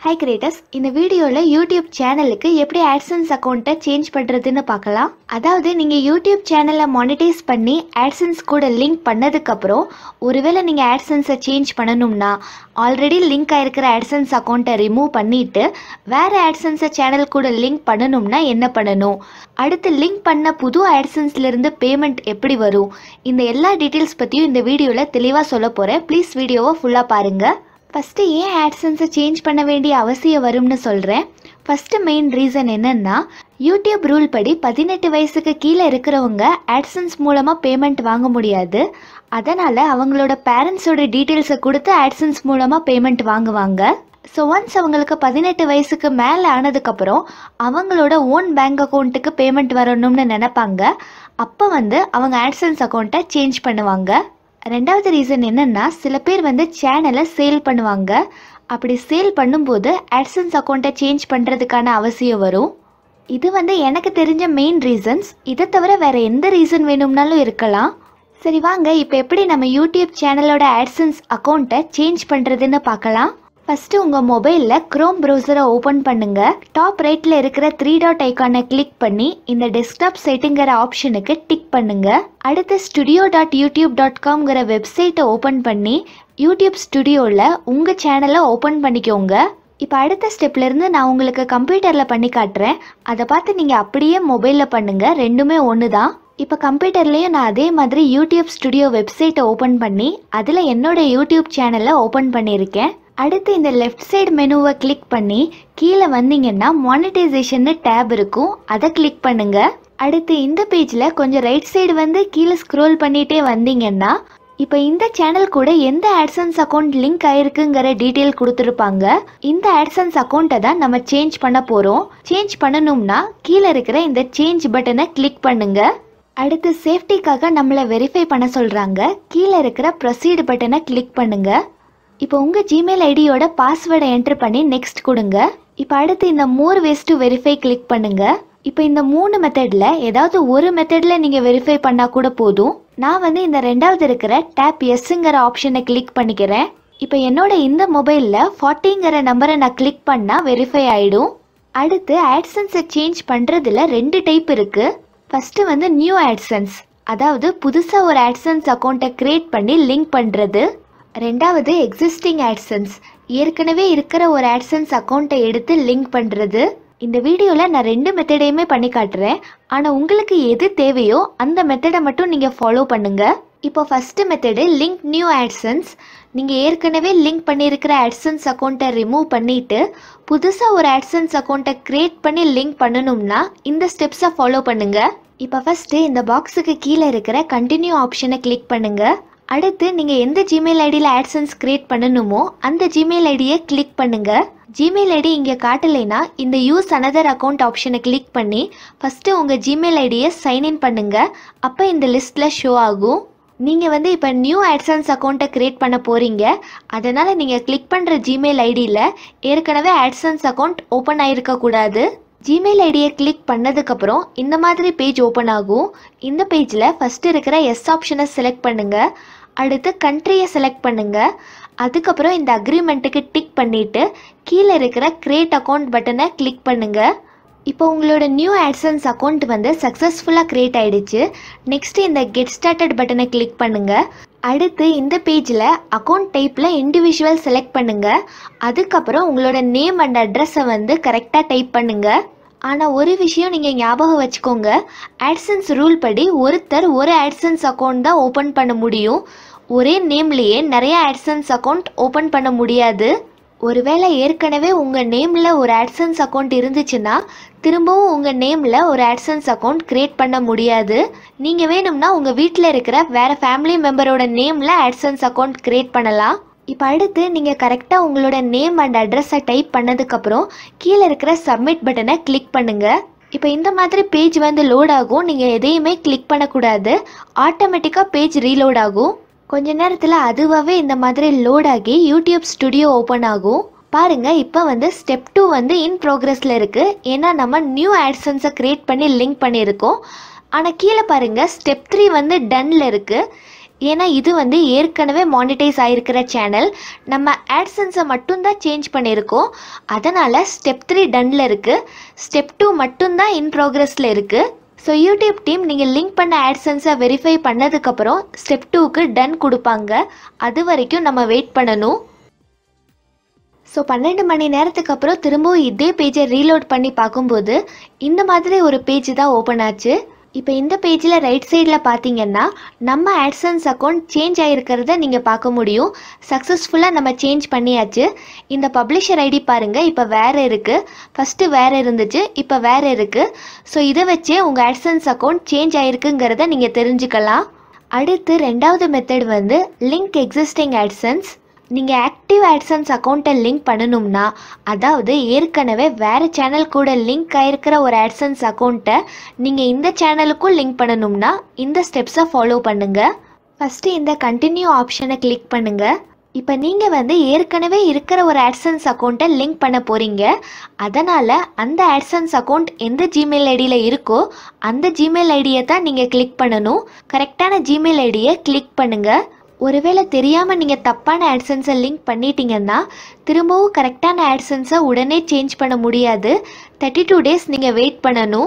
Hi creators, இந்த வீடியோல YouTube சேனலுக்கு எப்படி AdSense அக்கவுண்ட்டை சேஞ்ச் பண்றதுன்னு பார்க்கலாம். அதாவது நீங்க YouTube சேனலை மானிடைஸ் பண்ணி AdSense கூட லிங்க் பண்ணதுக்கு அப்புறம் ஒருவேளை நீங்க AdSense சேஞ்ச் பண்ணனும்னா ஆல்ரெடி லிங்க் ஆயிருக்கிற AdSense அக்கவுண்ட்டை ரிமூவ் பண்ணிட்டு வேற AdSense சேனல் கூட லிங்க் பண்ணனும்னா என்ன பண்ணனும்? அடுத்து லிங்க் பண்ண புது AdSenseல இருந்து பேமெண்ட் எப்படி வரும்? இந்த எல்லா டீடைல்ஸ் பத்தியும் இந்த வீடியோல தெளிவா சொல்லப் போறேன். ப்ளீஸ் வீடியோவை ஃபுல்லா பாருங்க. ஃபஸ்ட்டு ஏன் AdSense சேஞ்ச் பண்ண வேண்டிய அவசியம் வரும்னு சொல்கிறேன். ஃபஸ்ட்டு மெயின் ரீசன் என்னென்னா, யூடியூப் ரூல் படி 18 வயசுக்கு கீழே இருக்கிறவங்க AdSense மூலமாக பேமெண்ட் வாங்க முடியாது. அதனால் அவங்களோட பேரண்ட்ஸோட டீட்டெயில்ஸை கொடுத்து AdSense மூலமாக பேமெண்ட் வாங்குவாங்க. ஸோ ஒன்ஸ் அவங்களுக்கு 18 வயசுக்கு மேலே ஆனதுக்கப்புறம் அவங்களோட ஓன் பேங்க் அக்கௌண்ட்டுக்கு பேமெண்ட் வரணும்னு நினைப்பாங்க. அப்போ அவங்க AdSense அக்கௌண்ட்டை சேஞ்ச் பண்ணுவாங்க. ரெண்டாவது ரீசன் என்னென்னா, சில பேர் சேனலை சேல் பண்ணுவாங்க. அப்படி சேல் பண்ணும்போது AdSense அக்கௌண்ட்டை சேஞ்ச் பண்ணுறதுக்கான அவசியம் வரும். இது எனக்கு தெரிஞ்ச மெயின் ரீசன்ஸ். இதை தவிர வேறு எந்த ரீசன் வேணும்னாலும் இருக்கலாம். சரி வாங்க, இப்போ எப்படி நம்ம யூடியூப் சேனலோட AdSense அக்கௌண்ட்டை சேஞ்ச் பண்ணுறதுன்னு பார்க்கலாம். ஃபஸ்ட்டு உங்கள் மொபைலில் க்ரோம் ப்ரௌசரை ஓப்பன் பண்ணுங்கள். டாப் ரைட்டில் இருக்கிற 3 டாட் ஐக்கானை கிளிக் பண்ணி இந்த டெஸ்க்டாப் செட்டிங்கிற ஆப்ஷனுக்கு டிக் பண்ணுங்கள். அடுத்து studio.youtube.com வெப்சைட்டை ஓப்பன் பண்ணி யூடியூப் ஸ்டுடியோவில் உங்கள் சேனலை ஓப்பன் பண்ணிக்கோங்க. இப்போ அடுத்த ஸ்டெப்லேருந்து நான் உங்களுக்கு கம்ப்யூட்டரில் பண்ணி காட்டுறேன். அதை பார்த்து நீங்கள் அப்படியே மொபைலில் பண்ணுங்கள். ரெண்டுமே ஒன்று தான். இப்போ கம்ப்யூட்டர்லேயும் நான் அதே மாதிரி யூடியூப் ஸ்டுடியோ வெப்சைட்டை ஓப்பன் பண்ணி அதில் என்னோட யூடியூப் சேனலை ஓப்பன் பண்ணியிருக்கேன். அடுத்து இந்த லெஃப்ட் சைடு மெனுவை கிளிக் பண்ணி கீழே வந்தீங்கன்னா மானிட்டைசேஷன் டேப் இருக்கும், அதை கிளிக் பண்ணுங்க. அடுத்து இந்த பேஜில் கொஞ்சம் ரைட் சைடு கீழே ஸ்க்ரோல் பண்ணிகிட்டே வந்தீங்கன்னா இப்போ இந்த சேனல் கூட எந்த AdSense அக்கௌண்ட் லிங்க் ஆயிருக்குங்கிற டீட்டெயில் கொடுத்துருப்பாங்க. இந்த AdSense அக்கௌண்ட்டை தான் நம்ம சேஞ்ச் பண்ண போகிறோம். சேஞ்ச் பண்ணணும்னா கீழே இருக்கிற இந்த சேஞ்ச் பட்டனை கிளிக் பண்ணுங்க. அடுத்து சேஃப்டிக்காக நம்மளை வெரிஃபை பண்ண சொல்கிறாங்க. கீழே இருக்கிற ப்ரொசீட் பட்டனை கிளிக் பண்ணுங்க. இப்போ உங்கள் ஜிமெயில் ஐடியோட பாஸ்வேர்டை என்ட்ரு பண்ணி நெக்ஸ்ட் கொடுங்க. இப்போ அடுத்து இந்த more ways to verify click பண்ணுங்க. இப்போ இந்த 3 மெத்தடில் ஏதாவது ஒரு மெத்தடில் நீங்கள் வெரிஃபை பண்ணால் கூட போதும். நான் இந்த ரெண்டாவது இருக்கிற டேப் எஸ்ஸுங்கிற ஆப்ஷனை கிளிக் பண்ணிக்கிறேன். இப்போ என்னோட இந்த மொபைலில் 40ங்கிற நம்பரை நான் கிளிக் பண்ணால் வெரிஃபை ஆகிடும். அடுத்து AdSense சேஞ்ச் பண்ணுறதுல 2 டைப் இருக்குது. ஃபஸ்ட்டு நியூ AdSense, அதாவது புதுசாக ஒரு AdSense அக்கௌண்ட்டை க்ரியேட் பண்ணி லிங்க் பண்ணுறது. ரெண்டாவது எக்ஸிஸ்டிங் AdSense, ஏற்கனவே இருக்கிற ஒரு AdSense அக்கௌண்ட்டை எடுத்து லிங்க் பண்ணுறது. இந்த வீடியோவில் நான் 2 மெத்தடையுமே பண்ணி காட்டுறேன். ஆனால் உங்களுக்கு எது தேவையோ அந்த மெத்தடை மட்டும் நீங்கள் ஃபாலோ பண்ணுங்கள். இப்போ first method link new AdSense. நீங்கள் ஏற்கனவே லிங்க் பண்ணியிருக்கிற AdSense அக்கௌண்ட்டை ரிமூவ் பண்ணிவிட்டு புதுசாக ஒரு AdSense அக்கௌண்ட்டை க்ரியேட் பண்ணி லிங்க் பண்ணணும்னா இந்த ஸ்டெப்ஸை ஃபாலோ பண்ணுங்கள். இப்போ ஃபஸ்ட்டு இந்த பாக்ஸுக்கு கீழே இருக்கிற கண்டினியூ ஆப்ஷனை கிளிக் பண்ணுங்கள். அடுத்து நீங்கள் எந்த ஜிமெயில் ஐடியில் AdSense க்ரியேட் பண்ணணுமோ அந்த ஜிமெயில் ஐடியை கிளிக் பண்ணுங்கள். ஜிமெயில் ஐடி இங்கே காட்டலைன்னா இந்த யூஸ் அனதர் அக்கௌண்ட் ஆப்ஷனை கிளிக் பண்ணி ஃபஸ்ட்டு உங்கள் ஜிமெயில் ஐடியை சைன்இன் பண்ணுங்கள். அப்போ இந்த லிஸ்ட்டில் ஷோ ஆகும். நீங்கள் இப்போ நியூ AdSense அக்கௌண்ட்டை க்ரியேட் பண்ண போகிறீங்க. அதனால் நீங்கள் கிளிக் பண்ணுற ஜிமெயில் ஐடியில் ஏற்கனவே AdSense அக்கௌண்ட் ஓப்பன் ஆகிருக்கக்கூடாது. ஜிமெயில் ஐடியை கிளிக் பண்ணதுக்கப்புறம் இந்த மாதிரி பேஜ் ஓப்பன் ஆகும். இந்த பேஜில் ஃபஸ்ட்டு இருக்கிற எஸ் ஆப்ஷனை செலக்ட் பண்ணுங்கள். அடுத்து கண்ட்ரியை செலக்ட் பண்ணுங்கள். அதுக்கப்புறம் இந்த அக்ரிமெண்ட்டுக்கு டிக் பண்ணிவிட்டு கீழே இருக்கிற கிரியேட் அக்கௌண்ட் பட்டனை கிளிக் பண்ணுங்கள். இப்போ உங்களோட நியூ AdSense அக்கௌண்ட் சக்ஸஸ்ஃபுல்லாக க்ரியேட் ஆகிடுச்சு. நெக்ஸ்ட்டு இந்த கெட் ஸ்டார்டட் பட்டனை கிளிக் பண்ணுங்கள். அடுத்து இந்த பேஜில் அக்கௌண்ட் டைப்பில் இண்டிவிஜுவல் செலக்ட் பண்ணுங்கள். அதுக்கப்புறம் உங்களோட நேம் அண்ட் அட்ரஸை கரெக்டாக டைப் பண்ணுங்கள். ஆனால் ஒரு விஷயம் நீங்கள் ஞாபகம் வச்சுக்கோங்க, AdSense ரூல் படி ஒருத்தர் ஒரு AdSense அக்கௌண்ட் தான் ஓப்பன் பண்ண முடியும். ஒரே நேம்லேயே நிறைய AdSense அக்கௌண்ட் ஓப்பன் பண்ண முடியாது. ஒருவேளை ஏற்கனவே உங்கள் நேமில் ஒரு AdSense அக்கௌண்ட் இருந்துச்சுன்னா திரும்பவும் உங்கள் நேமில் ஒரு AdSense அக்கௌண்ட் க்ரியேட் பண்ண முடியாது. நீங்கள் வேணும்னா உங்கள் வீட்டில் இருக்கிற வேறு ஃபேமிலி மெம்பரோட நேமில் AdSense அக்கௌண்ட் க்ரியேட் பண்ணலாம். இப்போ அடுத்து நீங்கள் கரெக்டாக உங்களோட நேம் அண்ட் அட்ரஸை டைப் பண்ணதுக்கப்புறம் கீழே இருக்கிற சப்மிட் பட்டனை கிளிக் பண்ணுங்கள். இப்போ இந்த மாதிரி பேஜ் லோட் ஆகும். நீங்கள் எதையுமே கிளிக் பண்ணக்கூடாது. ஆட்டோமேட்டிக்காக பேஜ் ரீலோட் ஆகும். கொஞ்ச நேரத்தில் அதுவாகவே இந்த மாதிரி லோட் ஆகி யூடியூப் ஸ்டுடியோ ஓப்பன் ஆகும். பாருங்கள், இப்போ ஸ்டெப் 2 இன் ப்ரோக்ரஸில் இருக்குது. ஏன்னா நம்ம நியூ AdSenseஐ க்ரியேட் பண்ணி லிங்க் பண்ணியிருக்கோம். ஆனால் கீழே பாருங்கள், ஸ்டெப் 3 டன்னில் இருக்குது. ஏன்னா இது வந்து ஏற்கனவே மானிட்டைஸ் ஆகிருக்கிற சேனல். நம்ம ஆட்சன்ஸை மட்டும்தான் சேஞ்ச் பண்ணியிருக்கோம். அதனால் ஸ்டெப் 3 டன்னில் இருக்குது. ஸ்டெப் 2 மட்டும்தான் இன் ப்ராக்ரஸில் இருக்குது. ஸோ யூடியூப் டீம் நீங்கள் லிங்க் பண்ண ஆட்சன்ஸை வெரிஃபை பண்ணதுக்கப்புறம் ஸ்டெப் 2க்கு டன் கொடுப்பாங்க. அது வரைக்கும் நம்ம வெயிட் பண்ணணும். ஸோ 12 மணி நேரத்துக்கு அப்புறம் திரும்பவும் இதே பேஜை ரீலோட் பண்ணி பார்க்கும்போது இந்த மாதிரி ஒரு பேஜ் தான் ஓப்பன் ஆச்சு. இப்போ இந்த பேஜில் ரைட் சைடில் பார்த்தீங்கன்னா நம்ம ஆட்சன்ஸ் அக்கௌண்ட் சேஞ்ச் ஆகிருக்கிறத நீங்கள் பார்க்க முடியும். சக்ஸஸ்ஃபுல்லாக நம்ம சேஞ்ச் பண்ணியாச்சு. இந்த பப்ளிஷர் ஐடி பாருங்கள், இப்போ வேறு இருக்குது. ஃபஸ்ட்டு வேறு இருந்துச்சு, இப்போ வேறு இருக்குது. ஸோ இதை வச்சே உங்கள் ஆட்சன்ஸ் அக்கௌண்ட் சேஞ்ச் ஆகிருக்குங்கிறத நீங்கள் தெரிஞ்சுக்கலாம். அடுத்து ரெண்டாவது மெத்தட் வந்து லிங்க் எக்ஸிஸ்டிங் ஆட்சன்ஸ். நீங்கள் ஆக்டிவ் ஆட்சன்ஸ் அக்கௌண்ட்டை லிங்க் பண்ணணும்னா, அதாவது ஏற்கனவே வேறு சேனல் கூட லிங்க் ஆகிருக்கிற ஒரு ஆட்சன்ஸ் அக்கௌண்ட்டை நீங்கள் இந்த சேனலுக்கும் லிங்க் பண்ணணும்னா இந்த ஸ்டெப்ஸை ஃபாலோ பண்ணுங்கள். ஃபஸ்ட்டு இந்த கண்டினியூ ஆப்ஷனை கிளிக் பண்ணுங்கள். இப்போ நீங்கள் வந்து ஏற்கனவே இருக்கிற ஒரு ஆட்சன்ஸ் அக்கௌண்ட்டை லிங்க் பண்ண போகிறீங்க. அதனால் அந்த ஆட்சன்ஸ் அக்கௌண்ட் எந்த ஜிமெயில் ஐடியில் இருக்கோ அந்த ஜிமெயில் ஐடியை தான் நீங்கள் கிளிக் பண்ணணும். கரெக்டான ஜிமெயில் ஐடியை கிளிக் பண்ணுங்கள். ஒருவேளை தெரியாமல் நீங்கள் தப்பான ஆட்சன்ஸை லிங்க் பண்ணிட்டீங்கன்னா திரும்பவும் கரெக்டான ஆட்சன்ஸை உடனே சேஞ்ச் பண்ண முடியாது. 32 டேஸ் நீங்கள் வெயிட் பண்ணணும்.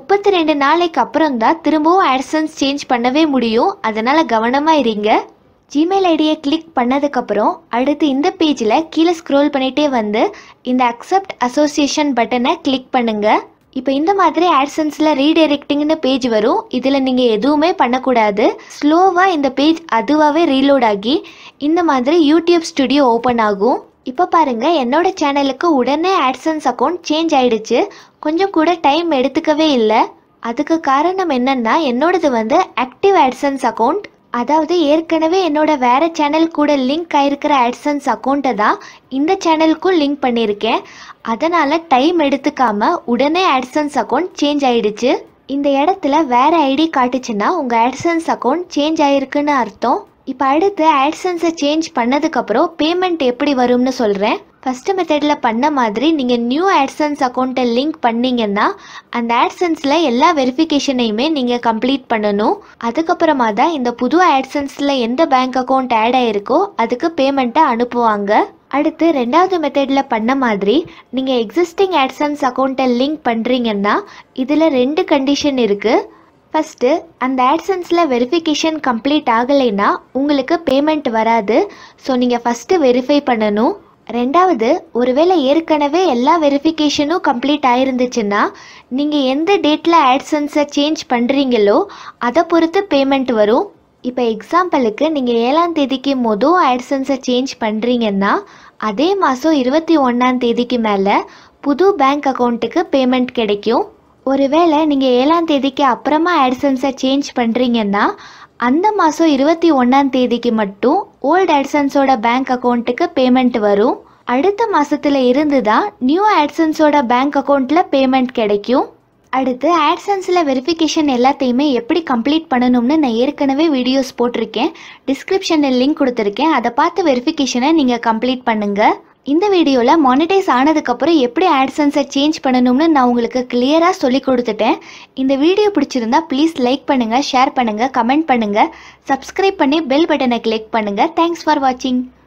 32 நாளைக்கு அப்புறம் தான் திரும்பவும் ஆட்சன்ஸ் சேஞ்ச் பண்ணவே முடியும். அதனால் கவனமாக இருங்க. ஜிமெயில் ஐடியை கிளிக் பண்ணதுக்கப்புறம் அடுத்து இந்த பேஜில் கீழே ஸ்க்ரோல் பண்ணிகிட்டே வந்து இந்த அக்செப்ட் அசோசியேஷன் பட்டனை கிளிக் பண்ணுங்கள். இப்போ இந்த மாதிரி ஆட்சன்ஸில் ரீடைரக்டிங்னு பேஜ் வரும். இதில் நீங்கள் எதுவுமே பண்ணக்கூடாது. ஸ்லோவாக இந்த பேஜ் அதுவாகவே ரீலோட் ஆகி இந்த மாதிரி யூடியூப் ஸ்டுடியோ ஓப்பன் ஆகும். இப்போ பாருங்கள், என்னோட சேனலுக்கு உடனே ஆட்சன்ஸ் அக்கௌண்ட் சேஞ்ச் ஆகிடுச்சு. கொஞ்சம் கூட டைம் எடுத்துக்கவே இல்லை. அதுக்கு காரணம் என்னென்னா என்னோடது வந்து ஆக்டிவ் ஆட்சன்ஸ் அக்கௌண்ட். அதாவது ஏற்கனவே என்னோட வேறு சேனல் கூட லிங்க் ஆகிருக்கிற ஆட்சன்ஸ் அக்கௌண்ட்டை தான் இந்த சேனலுக்கும் லிங்க் பண்ணியிருக்கேன். அதனால் டைம் எடுத்துக்காமல் உடனே ஆட்சன்ஸ் அக்கௌண்ட் சேஞ்ச் ஆகிடுச்சு. இந்த இடத்துல வேறு ஐடி காட்டுச்சுன்னா உங்கள் ஆட்சன்ஸ் அக்கௌண்ட் சேஞ்ச் ஆகிருக்குன்னு அர்த்தம். இப்போ அடுத்து ஆட்சன்ஸை சேஞ்ச் பண்ணதுக்கப்புறம் பேமெண்ட் எப்படி வரும்னு சொல்கிறேன். ஃபஸ்ட்டு மெத்தடில் பண்ண மாதிரி நீங்கள் நியூ ஆட்சன்ஸ் அக்கௌண்ட்டை லிங்க் பண்ணிங்கன்னா அந்த ஆட்சன்ஸில் எல்லா வெரிஃபிகேஷனையுமே நீங்கள் கம்ப்ளீட் பண்ணணும். அதுக்கப்புறமா தான் இந்த புது ஆட்சன்ஸில் எந்த பேங்க் அக்கௌண்ட் ஆட் ஆகிருக்கோ அதுக்கு பேமெண்ட்டை அனுப்புவாங்க. அடுத்து ரெண்டாவது மெத்தடில் பண்ண மாதிரி நீங்கள் எக்ஸிஸ்டிங் ஆட்சன்ஸ் அக்கௌண்ட்டை லிங்க் பண்ணுறீங்கன்னா இதில் 2 கண்டிஷன் இருக்குது. ஃபஸ்ட்டு, அந்த ஆட்சன்ஸில் வெரிஃபிகேஷன் கம்ப்ளீட் ஆகலைன்னா உங்களுக்கு பேமெண்ட் வராது. ஸோ நீங்கள் ஃபஸ்ட்டு வெரிஃபை பண்ணணும். ரெண்டாவது, ஒருவேளை ஏற்கனவே எல்லா வெரிஃபிகேஷனும் கம்ப்ளீட் ஆயிருந்துச்சுன்னா நீங்கள் எந்த டேட்டில் ஆட்சன்ஸை சேஞ்ச் பண்ணுறீங்களோ அதை பொறுத்து பேமெண்ட் வரும். இப்போ எக்ஸாம்பிளுக்கு நீங்கள் 7ஆம் தேதிக்கு மொதல் ஆட்சன்ஸை சேஞ்ச் பண்ணுறீங்கன்னா அதே மாதம் 21ஆம் தேதிக்கு மேலே புது பேங்க் அக்கௌண்ட்டுக்கு பேமெண்ட் கிடைக்கும். ஒருவேளை நீங்கள் 7ஆம் தேதிக்கு அப்புறமா ஆட்சன்ஸை சேஞ்ச் பண்ணுறீங்கன்னா அந்த மாதம் 21ஆம் தேதிக்கு மட்டும் ஓல்டு ஆட்சன்ஸோட பேங்க் அக்கௌண்ட்டுக்கு பேமெண்ட் வரும். அடுத்த மாதத்தில் இருந்து தான் நியூ ஆட்சன்ஸோட பேங்க் அக்கௌண்ட்டில் பேமெண்ட் கிடைக்கும். அடுத்து ஆட்சன்ஸில் வெரிஃபிகேஷன் எல்லாத்தையுமே எப்படி கம்ப்ளீட் பண்ணணும்னு நான் ஏற்கனவே வீடியோஸ் போட்டிருக்கேன். டிஸ்கிரிப்ஷனில் லிங்க் கொடுத்துருக்கேன். அதை பார்த்து வெரிஃபிகேஷனை நீங்கள் கம்ப்ளீட் பண்ணுங்கள். இந்த வீடியோவில் மானிட்டைஸ் ஆனதுக்கப்புறம் எப்படி ஆட்சன்ஸை சேஞ்ச் பண்ணணும்னு நான் உங்களுக்கு கிளியராக சொல்லி கொடுத்துட்டேன். இந்த வீடியோ பிடிச்சிருந்தா ப்ளீஸ் லைக் பண்ணுங்கள், ஷேர் பண்ணுங்கள், கமெண்ட் பண்ணுங்கள், சப்ஸ்கிரைப் பண்ணி பெல் பட்டனை கிளிக் பண்ணுங்கள். தேங்க்ஸ் ஃபார் வாட்சிங்.